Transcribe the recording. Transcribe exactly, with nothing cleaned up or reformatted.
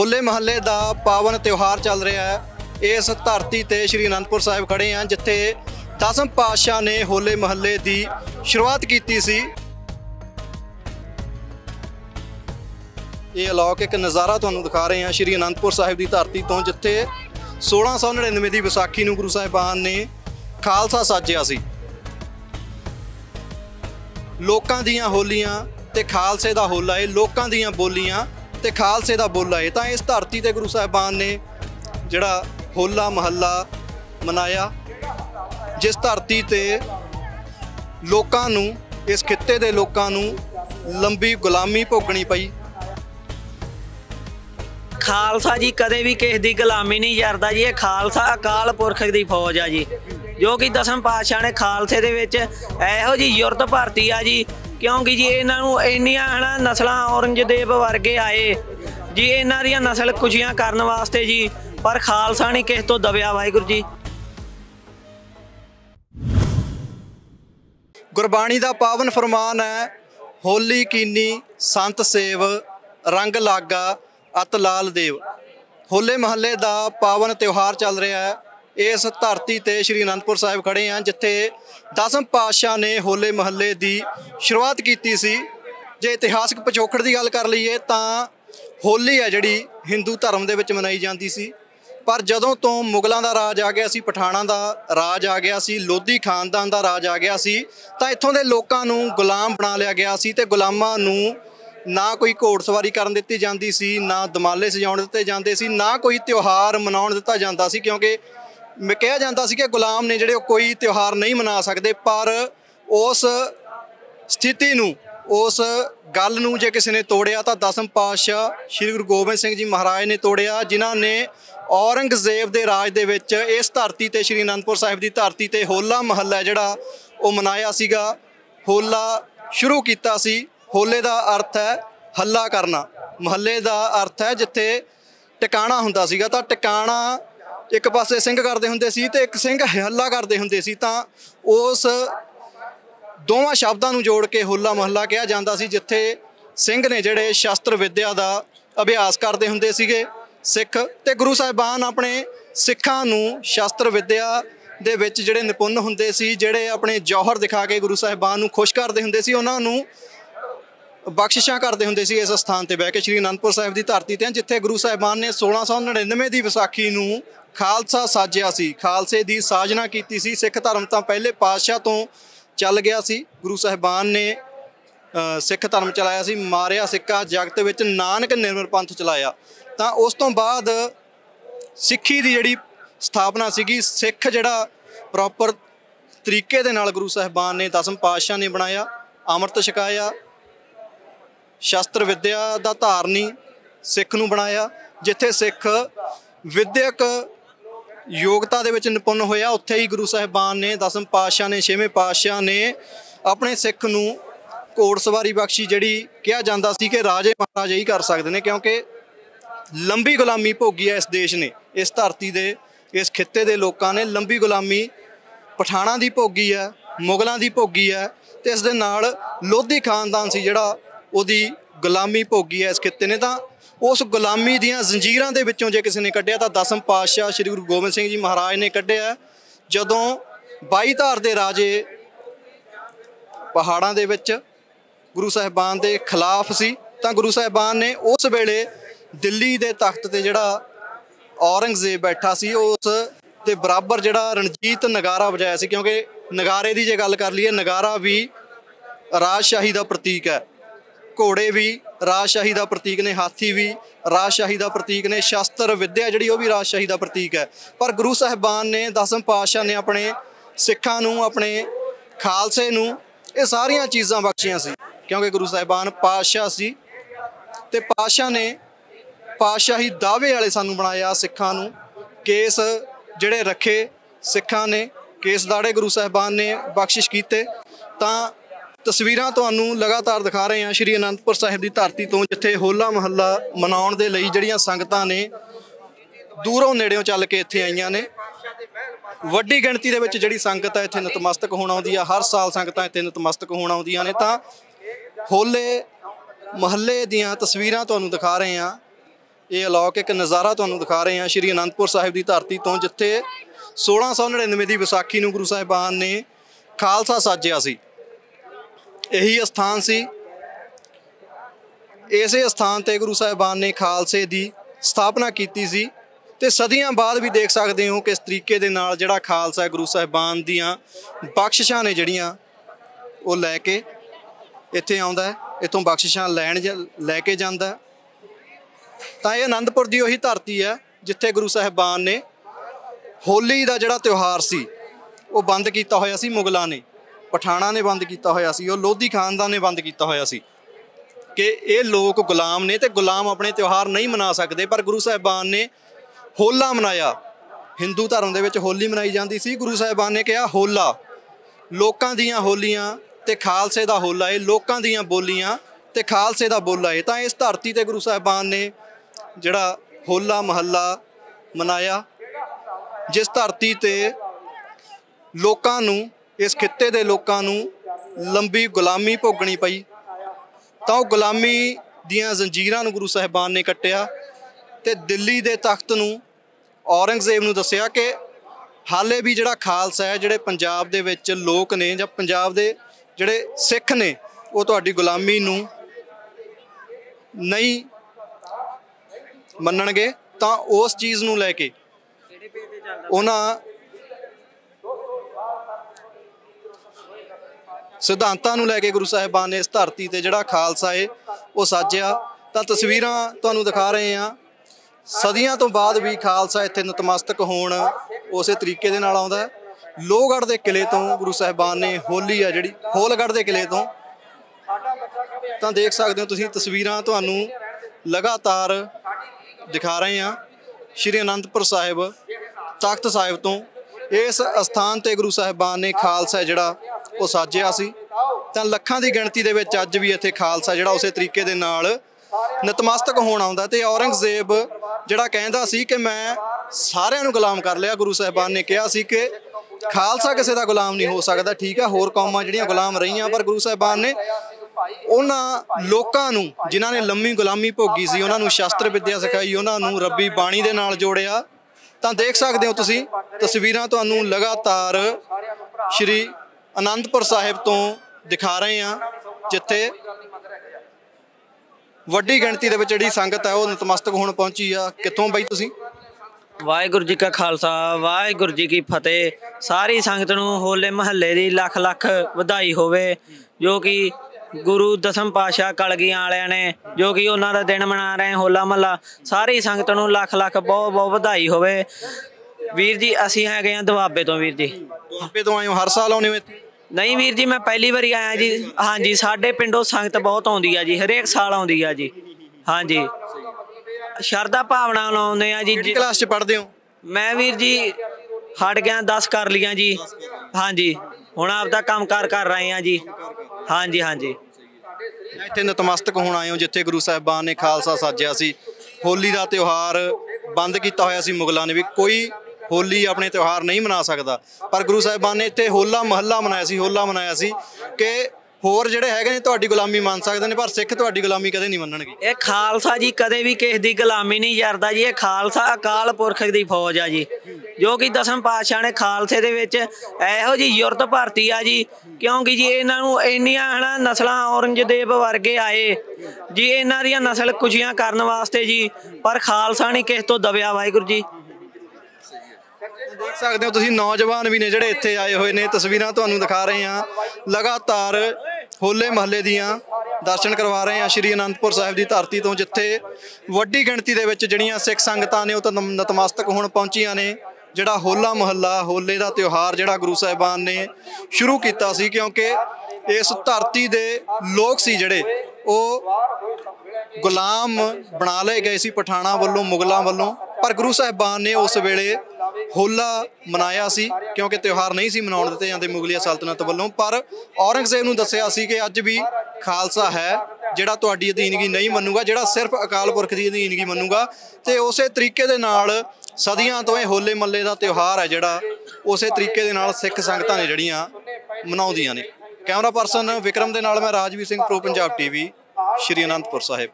ਹੋਲੇ ਮਹੱਲੇ ਦਾ ਪਾਵਨ ਤਿਉਹਾਰ ਚੱਲ ਰਿਹਾ ਹੈ। ਇਸ ਧਰਤੀ ਤੇ ਸ਼੍ਰੀ ਅਨੰਦਪੁਰ ਸਾਹਿਬ ਖੜੇ ਹਾਂ, ਜਿੱਥੇ ਦਸਮ ਪਾਤਸ਼ਾਹ ਨੇ ਹੋਲੇ ਮਹੱਲੇ ਦੀ ਸ਼ੁਰੂਆਤ ਕੀਤੀ ਸੀ। ਇਹ ਅਲੌਕਿਕ ਨਜ਼ਾਰਾ ਤੁਹਾਨੂੰ ਦਿਖਾ ਰਹੇ ਹਾਂ ਸ਼੍ਰੀ ਅਨੰਦਪੁਰ ਸਾਹਿਬ ਦੀ ਧਰਤੀ ਤੋਂ, ਜਿੱਥੇ सोलह सौ नड़िनवे की विसाखी ਨੂੰ ਗੁਰੂ ਸਾਹਿਬਾਨ ਨੇ ਖਾਲਸਾ ਸਾਜਿਆ ਸੀ। ਲੋਕਾਂ ਦੀਆਂ ਹੋਲੀਆਂ ਤੇ ਖਾਲਸੇ ਦਾ ਹੋਲਾ ਏ, ਲੋਕਾਂ ਦੀਆਂ ਬੋਲੀਆਂ ਤੇ ਖਾਲਸੇ ਦਾ ਬੋਲਾ ਏ। ਤਾਂ ਇਸ ਧਰਤੀ ਤੇ ਗੁਰੂ ਸਾਹਿਬਾਨ ਨੇ ਜਿਹੜਾ ਹੋਲਾ ਮਹੱਲਾ ਮਨਾਇਆ, ਜਿਸ ਧਰਤੀ ਤੇ ਲੋਕਾਂ ਨੂੰ, ਇਸ ਖਿੱਤੇ ਦੇ ਲੋਕਾਂ ਨੂੰ ਲੰਬੀ ਗੁਲਾਮੀ ਭੋਗਣੀ ਪਈ। खालसा जी कदे भी किसी की गुलामी नहीं करता जी। ये खालसा अकाल पुरख की फौज आ जी, जो कि दसम पातशाह ने खालसे दे विच इहो जी युरत भरती आ जी, क्योंकि जी इन्हों इन्नियां है ना नस्लां औरंगजेब वर्गे आए जी, इन्हां दियां नस्ल खुशियां करन वास्ते जी, पर खालसा नहीं किस तो दबिया। वाहिगुरू जी। गुरबाणी दा पावन फरमान है, होली कीनी संत सेव रंग लागा अत लाल देव। होले महल्ले का पावन त्यौहार चल रहा है। इस धरती ते श्री अनंदपुर साहिब खड़े हैं, जिथे दसम पातशाह ने होले महल्ले की शुरुआत की सी। जे इतिहासक पिछोकड़ की गल कर लीए तां होली है जिहड़ी हिंदू धर्म दे विच मनाई जाती सी, पर जदों तो मुगलों का राज आ गया सी, पठाणा का राज आ गया सी, लोधी खानदान का राज आ गया सी, तां इत्थों दे लोकां नूं गुलाम बना लिया गया सी ते गुलामां नूं ना कोई घोड़सवारी करन दित्ती जाती सी, ना दमाले सजाउण दित्ते जाते सी, ना कोई त्यौहार मनाउण दित्ता जाता सी, क्योंकि कहा जाता सी कि गुलाम ने जिहड़े कोई त्यौहार नहीं मना सकते। पर उस स्थिति नूं, उस गल नूं जे किसी ने तोड़िया तां दसम पातशाह श्री गुरु गोबिंद सिंह जी महाराज ने तोड़िया, जिन्हां ने औरंगजेब दे राज दे विच इस धरती ते श्री अनंदपुर साहिब की धरती ते होला महल्ला जिहड़ा वो मनाया सीगा, होला शुरू कीता सी। होले का अर्थ है हल्ला करना, महल्ले का अर्थ है जिथे टिकाणा हुंदा सीगा। तां टिकाणा एक पासे सिंह करते हुंदे सी ते एक सिंह हल्ला करते हुंदे सी, तां उस दोवां शब्दां नूं जोड़ के होला महल्ला कहा जांदा सी, जिथे सिंह ने जिहड़े शस्त्र विद्या का अभ्यास करते हुंदे सीगे सिख, ते गुरु साहिबान अपने सिखां नूं शस्त्र विद्या दे विच जिहड़े निपुण हुंदे सी, जिहड़े अपने जौहर दिखा के गुरु साहिबान नूं खुश करते हुंदे सी, उन्हां नूं बख्शिशां करते हुंदे सी। इस स्थान पर बह के श्री अनंदपुर साहिब की धरती ते जिथे गुरु साहिबान ने सोलह सौ नड़िनवे की विसाखी नूं खालसा साजिया सी, खालसे की साजना की सी। सिख धर्म तो पहले पातशाह तो चल गया सी, गुरु साहिबान ने सिख धर्म चलाया सी, मारिया सिक्का जगत विच नानक निर्मल पंथ चलाया। तो उस तो बाद सिक्खी की जिहड़ी स्थापना सीगी, सिख जिहड़ा प्रॉपर तरीके दे नाल गुरु साहिबान ने दसम पातशाह ने बनाया, अमृत छकाया, शस्त्र विद्या का धारनी सिख नूं बनाया। जिथे सिख विद्यक योगता दे विच निपुण होया, उत्थे ही गुरु साहिबान ने दसम पातशाह ने छेवें पातशाह ने अपने सिख नूं घोड़सवारी बख्शी, जिहड़ी कहा जाता सी कि राजे महाराजे ही कर सकते हैं, क्योंकि लंबी गुलामी भोगी है इस देश ने, इस धरती दे इस खित्ते दे लोकां ने लंबी गुलामी पठाणा की भोगी है, मुगलों की भोगी है, तो इस दे नाल लोधी खानदान सी जिहड़ा ਉਹਦੀ गुलामी भोगी है इस खित्ते ने। तां उस गुलामी दीयां जंजीरां दे विचों जे किसी ने कढ़िया तां दसम पातशाह श्री गुरु गोबिंद सिंह जी महाराज ने कढ़िया। जदों बाई धार दे राजे पहाड़ां दे विच गुरु साहिबान दे खिलाफ सी, तां गुरु साहिबान ने उस वेले दिल्ली दे तख्त ते जिहड़ा औरंगजेब बैठा सी, उस दे बराबर जिहड़ा रणजीत नगारा वजाया सी, क्योंकि नगारे की जे गल कर लीए, नगारा भी राजशाही का प्रतीक है, घोड़े भी राजशाही का प्रतीक ने, हाथी भी राजशाही का प्रतीक ने, शस्त्र विद्या जिहड़ी वो भी राजशाही का प्रतीक है। पर गुरु साहिबान ने दसम पातशाह ने अपने सिखां नूं, अपने खालसे नूं ये सारियां चीज़ां बख्शियां सी, क्योंकि गुरु साहिबान पातशाह सी ते पातशाह ने पातशाही दावे वाले सानूं बनाया। सिखां नूं केस जिहड़े रखे सिखां ने, केस दाड़े गुरु साहिबान ने बख्शिश कीते। तां तस्वीरां तुहानूं लगातार दिखा रहे हैं श्री अनंदपुर साहिब की धरती तो, जिथे होला महल्ला मनाउण दे लई जिहड़ियां संगतां ने दूरों नेड़ियों चल के इत्थे आईयां ने। वड्डी गिणती दे विच जिहड़ी संगत है इत्थे नतमस्तक होण आउंदी है, हर साल संगतां इत्थे नतमस्तक होण आउंदियां ने। तां होले महल्ले दीयां तस्वीरां तुहानूं दिखा रहे हैं। ਇਹ ਅਲੌਕਿਕ ਨਜ਼ਾਰਾ ਤੁਹਾਨੂੰ ਦਿਖਾ ਰਹੇ ਹਾਂ ਸ਼੍ਰੀ ਅਨੰਦਪੁਰ ਸਾਹਿਬ ਦੀ ਧਰਤੀ ਤੋਂ, ਜਿੱਥੇ ਸੋਲਾਂ ਸੌ ਨੜਿਨਵੇਂ ਦੀ ਵਿਸਾਖੀ ਨੂੰ ਗੁਰੂ ਸਾਹਿਬਾਨ ਨੇ ਖਾਲਸਾ ਸਾਜਿਆ ਸੀ। ਇਹੀ ਅਸਥਾਨ ਸੀ, ਇਸੇ ਅਸਥਾਨ ਤੇ ਗੁਰੂ ਸਾਹਿਬਾਨ ਨੇ ਖਾਲਸੇ ਦੀ ਸਥਾਪਨਾ ਕੀਤੀ ਸੀ। ਤੇ ਸਦੀਆਂ ਬਾਅਦ ਵੀ ਦੇਖ ਸਕਦੇ ਹੋ ਕਿਸ ਤਰੀਕੇ ਦੇ ਨਾਲ ਜਿਹੜਾ ਖਾਲਸਾ ਗੁਰੂ ਸਾਹਿਬਾਨ ਦੀਆਂ ਬਖਸ਼ਿਸ਼ਾਂ ਨੇ ਜਿਹੜੀਆਂ ਉਹ ਲੈ ਕੇ ਇੱਥੇ ਆਉਂਦਾ ਹੈ, ਇੱਥੋਂ ਬਖਸ਼ਿਸ਼ਾਂ ਲੈਣ ਲੈ ਕੇ ਜਾਂਦਾ। ਤਾਂ ਇਹ ਅਨੰਦਪੁਰ ਦੀ ਉਹੀ ਧਰਤੀ ਹੈ ਜਿੱਥੇ ਗੁਰੂ ਸਾਹਿਬਾਨ ਨੇ ਹੋਲੀ ਦਾ ਜਿਹੜਾ ਤਿਉਹਾਰ ਸੀ ਉਹ ਬੰਦ ਕੀਤਾ ਹੋਇਆ ਸੀ। ਮੁਗਲਾਂ ਨੇ, ਪਠਾਣਾਂ ਨੇ ਬੰਦ ਕੀਤਾ ਹੋਇਆ ਸੀ, ਉਹ ਲੋਧੀ ਖਾਨਦਾਨ ਨੇ ਬੰਦ ਕੀਤਾ ਹੋਇਆ ਸੀ ਕਿ ਇਹ ਲੋਕ ਗੁਲਾਮ ਨੇ ਤੇ ਗੁਲਾਮ ਆਪਣੇ ਤਿਉਹਾਰ ਨਹੀਂ ਮਨਾ ਸਕਦੇ। ਪਰ ਗੁਰੂ ਸਾਹਿਬਾਨ ਨੇ ਹੋਲਾ ਮਨਾਇਆ। ਹਿੰਦੂ ਧਰਮ ਦੇ ਵਿੱਚ ਹੋਲੀ ਮਨਾਈ ਜਾਂਦੀ ਸੀ, ਗੁਰੂ ਸਾਹਿਬਾਨ ਨੇ ਕਿਹਾ ਹੋਲਾ, ਲੋਕਾਂ ਦੀਆਂ ਹੋਲੀਆਂ ਤੇ ਖਾਲਸੇ ਦਾ ਹੋਲਾ ਏ, ਲੋਕਾਂ ਦੀਆਂ ਬੋਲੀਆਂ ਤੇ ਖਾਲਸੇ ਦਾ ਬੋਲਾ ਏ। ਤਾਂ ਇਸ ਧਰਤੀ ਤੇ ਗੁਰੂ ਸਾਹਿਬਾਨ ਨੇ ਜਿਹੜਾ ਹੋਲਾ ਮਹੱਲਾ ਮਨਾਇਆ, ਜਿਸ ਧਰਤੀ ਤੇ ਲੋਕਾਂ ਨੂੰ, ਇਸ ਖਿੱਤੇ ਦੇ ਲੋਕਾਂ ਨੂੰ ਲੰਬੀ ਗੁਲਾਮੀ ਭੋਗਣੀ ਪਈ, ਤਾਂ ਉਹ ਗੁਲਾਮੀ ਦੀਆਂ ਜ਼ੰਜੀਰਾਂ ਨੂੰ ਗੁਰੂ ਸਾਹਿਬਾਨ ਨੇ ਕੱਟਿਆ ਤੇ ਦਿੱਲੀ ਦੇ ਤਖਤ ਨੂੰ ਔਰੰਗਜ਼ੇਬ ਨੂੰ ਦੱਸਿਆ ਕਿ ਹਾਲੇ ਵੀ ਜਿਹੜਾ ਖਾਲਸਾ ਹੈ, ਜਿਹੜੇ ਪੰਜਾਬ ਦੇ ਵਿੱਚ ਲੋਕ ਨੇ ਜਾਂ ਪੰਜਾਬ ਦੇ ਜਿਹੜੇ ਸਿੱਖ ਨੇ, ਉਹ ਤੁਹਾਡੀ ਗੁਲਾਮੀ ਨੂੰ ਨਹੀਂ ਮੰਨਣਗੇ। ਤਾਂ ਉਸ ਚੀਜ਼ ਨੂੰ ਲੈ ਕੇ ਉਹਨਾਂ ਸਿਧਾਂਤਾਂ ਨੂੰ ਲੈ ਕੇ ਗੁਰੂ ਸਾਹਿਬਾਨ ਨੇ ਇਸ ਧਰਤੀ ਤੇ ਜਿਹੜਾ ਖਾਲਸਾ ਏ ਉਹ ਸਾਜਿਆ। ਤਾਂ ਤਸਵੀਰਾਂ ਤੁਹਾਨੂੰ ਦਿਖਾ ਰਹੇ ਹਾਂ, ਸਦੀਆਂ ਤੋਂ ਬਾਅਦ ਵੀ ਖਾਲਸਾ ਇੱਥੇ ਨਤਮਸਤਕ ਹੋਣ ਉਸੇ ਤਰੀਕੇ ਦੇ ਨਾਲ ਆਉਂਦਾ ਹੈ। ਲੋਹਗੜ੍ਹ ਦੇ ਕਿਲੇ ਤੋਂ ਗੁਰੂ ਸਾਹਿਬਾਨ ਨੇ ਹੋਲੀ ਆ ਜਿਹੜੀ, ਹੋਲਗੜ੍ਹ ਦੇ ਕਿਲੇ ਤੋਂ, ਤਾਂ ਦੇਖ ਸਕਦੇ ਹੋ ਤੁਸੀਂ ਤਸਵੀਰਾਂ ਤੁਹਾਨੂੰ ਲਗਾਤਾਰ ਦਿਖਾ ਰਹੇ ਹਾਂ ਸ਼੍ਰੀ ਅਨੰਦਪੁਰ ਸਾਹਿਬ ਤਖਤ ਸਾਹਿਬ ਤੋਂ। ਇਸ ਅਸਥਾਨ ਤੇ ਗੁਰੂ ਸਾਹਿਬਾਨ ਨੇ ਖਾਲਸਾ ਜਿਹੜਾ ਉਹ ਸਾਜਿਆ ਸੀ। ਤਾਂ ਲੱਖਾਂ ਦੀ ਗਿਣਤੀ ਦੇ ਵਿੱਚ ਅੱਜ ਵੀ ਇੱਥੇ ਖਾਲਸਾ ਜਿਹੜਾ ਉਸੇ ਤਰੀਕੇ ਦੇ ਨਾਲ ਨਤਮਸਤਕ ਹੋਣ ਆਉਂਦਾ। ਤੇ ਔਰੰਗਜ਼ੇਬ ਜਿਹੜਾ ਕਹਿੰਦਾ ਸੀ ਕਿ ਮੈਂ ਸਾਰਿਆਂ ਨੂੰ ਗੁਲਾਮ ਕਰ ਲਿਆ, ਗੁਰੂ ਸਾਹਿਬਾਨ ਨੇ ਕਿਹਾ ਸੀ ਕਿ ਖਾਲਸਾ ਕਿਸੇ ਦਾ ਗੁਲਾਮ ਨਹੀਂ ਹੋ ਸਕਦਾ। ਠੀਕ ਹੈ, ਹੋਰ ਕੌਮਾਂ ਜਿਹੜੀਆਂ ਗੁਲਾਮ ਰਹੀਆਂ, ਪਰ ਗੁਰੂ ਸਾਹਿਬਾਨ ਨੇ ਉਹਨਾਂ ਲੋਕਾਂ ਨੂੰ ਜਿਨ੍ਹਾਂ ਨੇ ਲੰਮੀ ਗੁਲਾਮੀ ਭੋਗੀ ਸੀ, ਉਹਨਾਂ ਨੂੰ ਸ਼ਸਤਰ ਵਿੱਦਿਆ ਸਿਖਾਈ, ਉਹਨਾਂ ਨੂੰ ਰੱਬੀ ਬਾਣੀ ਦੇ ਨਾਲ ਜੋੜਿਆ। ਤਾਂ ਦੇਖ ਸਕਦੇ ਹੋ ਤੁਸੀਂ ਤਸਵੀਰਾਂ ਤੁਹਾਨੂੰ ਲਗਾਤਾਰ ਸ਼੍ਰੀ ਅਨੰਦਪੁਰ ਸਾਹਿਬ ਤੋਂ ਦਿਖਾ ਰਹੇ ਹਾਂ, ਜਿੱਥੇ ਵੱਡੀ ਗਿਣਤੀ ਦੇ ਵਿੱਚ ਜਿਹੜੀ ਸੰਗਤ ਹੈ ਉਹ ਨਤਮਸਤਕ ਹੋਣ ਪਹੁੰਚੀ ਆ। ਕਿੱਥੋਂ ਬਾਈ ਤੁਸੀਂ? ਵਾਹਿਗੁਰੂ ਜੀ ਕਾ ਖਾਲਸਾ, ਵਾਹਿਗੁਰੂ ਜੀ ਕੀ ਫਤਿਹ। ਸਾਰੀ ਸੰਗਤ ਨੂੰ ਹੋਲੇ ਮਹੱਲੇ ਦੀ ਲੱਖ ਲੱਖ ਵਧਾਈ ਹੋਵੇ, ਜੋ ਕਿ ਗੁਰੂ ਦਸਮ ਪਾਤਸ਼ਾਹ ਕਲਗੀਆਂ ਵਾਲਿਆਂ ਨੇ, ਜੋ ਕਿ ਉਹਨਾਂ ਦਾ ਦਿਨ ਮਨਾ ਰਹੇ ਹੋਲਾ ਮਹੱਲਾ। ਸਾਰੀ ਸੰਗਤ ਨੂੰ ਲੱਖ ਲੱਖ ਬਹੁਤ ਬਹੁਤ ਵਧਾਈ ਹੋਵੇ। ਵੀਰ ਜੀ ਅਸੀਂ ਹੈਗੇ ਹਾਂ ਦੁਆਬੇ ਤੋਂ। ਵੀਰ ਜੀ ਦੁਆਬੇ ਤੋਂ ਆਏ ਹੋ? ਹਰ ਸਾਲ ਆਉਂਦੇ ਹੋ ਇੱਥੇ? ਨਹੀਂ ਵੀਰ ਜੀ, ਮੈਂ ਪਹਿਲੀ ਵਾਰੀ ਆਇਆ ਜੀ। ਹਾਂਜੀ, ਸਾਡੇ ਪਿੰਡੋਂ ਸੰਗਤ ਬਹੁਤ ਆਉਂਦੀ ਆ ਜੀ, ਹਰੇਕ ਸਾਲ ਆਉਂਦੀ ਆ ਜੀ। ਹਾਂਜੀ, ਸ਼ਰਧਾ ਭਾਵਨਾ ਨਾਲ ਆਉਂਦੇ ਆ ਜੀ। ਕਿਹੜੀ ਕਲਾਸ 'ਚ ਪੜ੍ਹਦੇ ਹੋ? ਮੈਂ ਵੀਰ ਜੀ ਹਟ ਗਿਆ, ਦਸ ਕਰ ਲੀਆਂ ਜੀ। ਹਾਂਜੀ, ਹੁਣ ਆਪਦਾ ਕੰਮ ਕਾਰ ਕਰ ਰਹੇ ਆ ਜੀ। ਹਾਂਜੀ ਹਾਂਜੀ, ਇੱਥੇ ਨਤਮਸਤਕ ਹੋਣ ਆਏ ਹੋ ਜਿੱਥੇ ਗੁਰੂ ਸਾਹਿਬਾਨ ਨੇ ਖਾਲਸਾ ਸਾਜਿਆ ਸੀ। ਹੋਲੀ ਦਾ ਤਿਉਹਾਰ ਬੰਦ ਕੀਤਾ ਹੋਇਆ ਸੀ ਮੁਗਲਾਂ ਨੇ ਵੀ, ਕੋਈ ਹੋਲੀ ਆਪਣੇ ਤਿਉਹਾਰ ਨਹੀਂ ਮਨਾ ਸਕਦਾ, ਪਰ ਗੁਰੂ ਸਾਹਿਬਾਨ ਨੇ ਇੱਥੇ ਹੋਲਾ ਮਹੱਲਾ ਮਨਾਇਆ ਸੀ। ਹੋਲਾ ਮਨਾਇਆ ਸੀ ਕਿ ਹੋਰ ਜਿਹੜੇ ਹੈਗੇ ਨੇ ਤੁਹਾਡੀ ਗੁਲਾਮੀ ਮੰਨ ਸਕਦੇ ਨੇ, ਪਰ ਸਿੱਖ ਤੁਹਾਡੀ ਗੁਲਾਮੀ ਕਦੇ ਨਹੀਂ ਮੰਨਣਗੇ। ਇਹ ਖਾਲਸਾ ਜੀ ਕਦੇ ਵੀ ਕਿਸੇ ਦੀ ਗੁਲਾਮੀ ਨਹੀਂ ਕਰਦਾ ਜੀ। ਇਹ ਖਾਲਸਾ ਅਕਾਲ ਪੁਰਖ ਦੀ ਫੌਜ ਆ ਜੀ, ਜੋ ਕਿ ਦਸਮ ਪਾਤਸ਼ਾਹ ਨੇ ਖਾਲਸੇ ਦੇ ਵਿੱਚ ਇਹੋ ਜਿਹੀ ਯੁਰਤ ਭਰਤੀ ਆ ਜੀ, ਕਿਉਂਕਿ ਜੀ ਇਹਨਾਂ ਨੂੰ ਇੰਨੀਆਂ ਹਨਾ ਨਸਲਾਂ ਔਰੰਗਜ਼ੇਬ ਵਰਗੇ ਆਏ ਜੀ, ਇਹਨਾਂ ਦੀਆਂ ਨਸਲ ਕੁਸ਼ੀਆਂ ਕਰਨ ਵਾਸਤੇ ਜੀ, ਪਰ ਖਾਲਸਾ ਨਹੀਂ ਕਿਸੇ ਤੋਂ ਦਬਿਆ। ਵਾਹਿਗੁਰੂ ਜੀ। ਦੇਖ ਸਕਦੇ ਹੋ ਤੁਸੀਂ ਨੌਜਵਾਨ ਵੀ ਨੇ ਜਿਹੜੇ ਇੱਥੇ ਆਏ ਹੋਏ ਨੇ। ਤਸਵੀਰਾਂ ਤੁਹਾਨੂੰ ਦਿਖਾ ਰਹੇ ਹਾਂ, ਲਗਾਤਾਰ ਹੋਲੇ ਮਹੱਲੇ ਦੀਆਂ ਦਰਸ਼ਨ ਕਰਵਾ ਰਹੇ ਹਾਂ ਸ਼੍ਰੀ ਅਨੰਦਪੁਰ ਸਾਹਿਬ ਦੀ ਧਰਤੀ ਤੋਂ, ਜਿੱਥੇ ਵੱਡੀ ਗਿਣਤੀ ਦੇ ਵਿੱਚ ਜਿਹੜੀਆਂ ਸਿੱਖ ਸੰਗਤਾਂ ਨੇ ਉਹ ਤਾਂ ਨਤਮਸਤਕ ਹੋਣ ਪਹੁੰਚੀਆਂ ਨੇ। ਜਿਹੜਾ ਹੋਲਾ ਮਹੱਲਾ, ਹੋਲੇ ਦਾ ਤਿਉਹਾਰ ਜਿਹੜਾ ਗੁਰੂ ਸਾਹਿਬਾਨ ਨੇ ਸ਼ੁਰੂ ਕੀਤਾ ਸੀ, ਕਿਉਂਕਿ ਇਸ ਧਰਤੀ ਦੇ ਲੋਕ ਸੀ ਜਿਹੜੇ ਉਹ ਗੁਲਾਮ ਬਣਾ ਲਏ ਗਏ ਸੀ ਪਠਾਣਾਂ ਵੱਲੋਂ, ਮੁਗਲਾਂ ਵੱਲੋਂ, ਪਰ ਗੁਰੂ ਸਾਹਿਬਾਨ ਨੇ ਉਸ ਵੇਲੇ ਹੋਲਾ ਮਨਾਇਆ ਸੀ ਕਿਉਂਕਿ ਤਿਉਹਾਰ ਨਹੀਂ ਸੀ ਮਨਾਉਣ ਦਿੱਤੇ ਜਾਂਦੇ ਮੁਗਲੀਆ ਸਲਤਨਤ ਵੱਲੋਂ। ਪਰ ਔਰੰਗਜ਼ੇਬ ਨੂੰ ਦੱਸਿਆ ਸੀ ਕਿ ਅੱਜ ਵੀ ਖਾਲਸਾ ਹੈ ਜਿਹੜਾ ਤੁਹਾਡੀ ਅਧੀਨਗੀ ਨਹੀਂ ਮੰਨੂਗਾ, ਜਿਹੜਾ ਸਿਰਫ ਅਕਾਲ ਪੁਰਖ ਦੀ ਅਧੀਨਗੀ ਮੰਨੂਗਾ। ਤੇ ਉਸੇ ਤਰੀਕੇ ਦੇ ਨਾਲ ਸਦੀਆਂ ਤੋਂ ਇਹ ਹੋਲੇ ਮਹੱਲੇ ਦਾ ਤਿਉਹਾਰ ਹੈ ਜਿਹੜਾ ਉਸੇ ਤਰੀਕੇ ਦੇ ਨਾਲ ਸਿੱਖ ਸੰਗਤਾਂ ਨੇ ਜਿਹੜੀਆਂ ਮਨਾਉਂਦੀਆਂ ਨੇ। ਕੈਮਰਾ ਪਰਸਨ ਵਿਕਰਮ ਦੇ ਨਾਲ ਮੈਂ ਰਾਜਵੀਰ ਸਿੰਘ, ਪ੍ਰੋ ਪੰਜਾਬ ਟੀਵੀ, ਸ਼੍ਰੀ ਅਨੰਦਪੁਰ ਸਾਹਿਬ।